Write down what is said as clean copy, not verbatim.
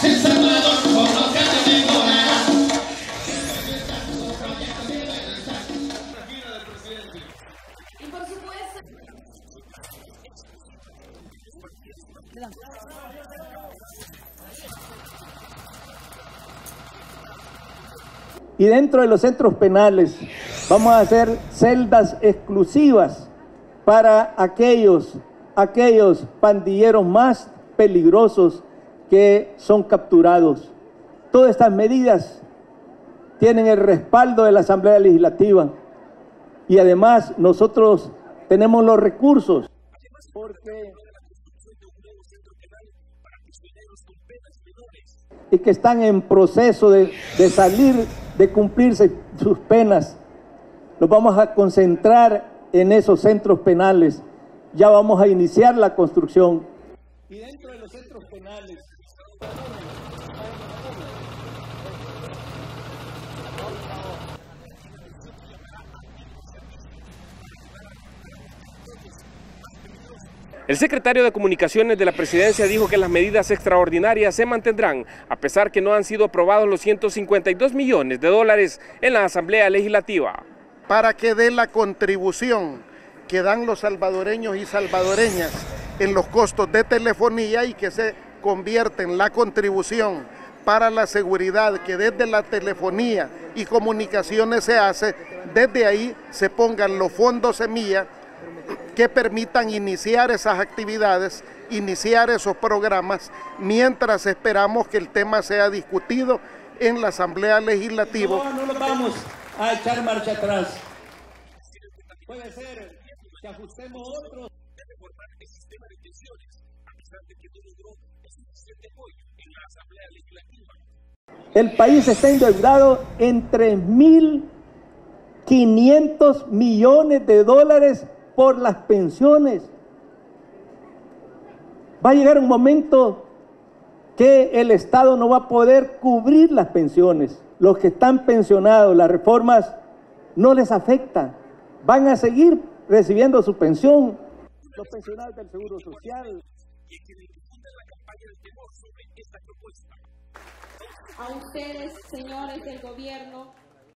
Y dentro de los centros penales vamos a hacer celdas exclusivas para aquellos pandilleros más peligrosos que son capturados. Todas estas medidas tienen el respaldo de la Asamblea Legislativa y además nosotros tenemos los recursos y que están en proceso de salir, de cumplirse sus penas. Los vamos a concentrar en esos centros penales. Ya vamos a iniciar la construcción. Y dentro de los centros penales el secretario de Comunicaciones de la Presidencia dijo que las medidas extraordinarias se mantendrán, a pesar que no han sido aprobados los 152 millones de dólares en la Asamblea Legislativa. Para que dé la contribución que dan los salvadoreños y salvadoreñas en los costos de telefonía y que se convierte en la contribución para la seguridad que desde la telefonía y comunicaciones se hace, desde ahí se pongan los fondos semilla que permitan iniciar esas actividades, iniciar esos programas, mientras esperamos que el tema sea discutido en la Asamblea Legislativa. No nos vamos a echar marcha atrás. Puede ser que ajustemos otros. El país está endeudado en 3.500 millones de dólares por las pensiones. Va a llegar un momento que el Estado no va a poder cubrir las pensiones. Los que están pensionados, las reformas no les afectan. Van a seguir recibiendo su pensión. Los pensionados del Seguro Social. A ustedes, señores del gobierno,